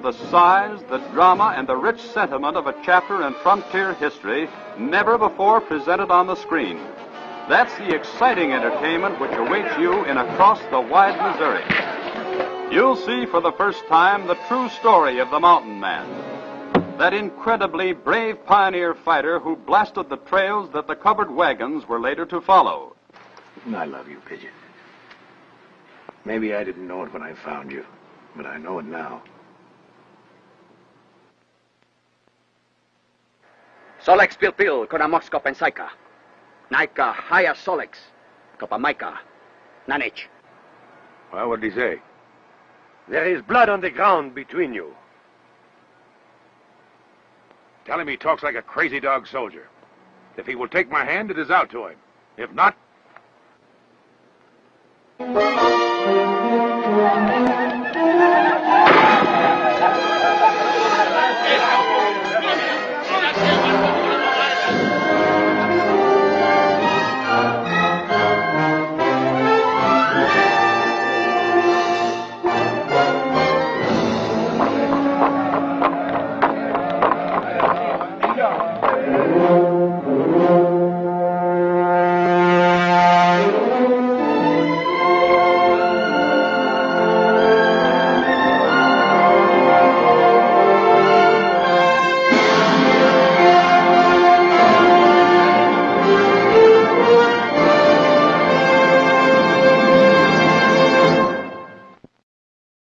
the size, the drama, and the rich sentiment of a chapter in frontier history never before presented on the screen. That's the exciting entertainment which awaits you in Across the Wide Missouri. You'll see for the first time the true story of the Mountain Man, that incredibly brave pioneer fighter who blasted the trails that the covered wagons were later to follow. I love you, Pigeon. Maybe I didn't know it when I found you, but I know it now. Solex Pilpil, Konamoxko Pensaika. Naika Haya Solex, Kopamaika, Nanich. Well, what did he say? There is blood on the ground between you. Tell him he talks like a crazy dog soldier. If he will take my hand, it is out to him. If not...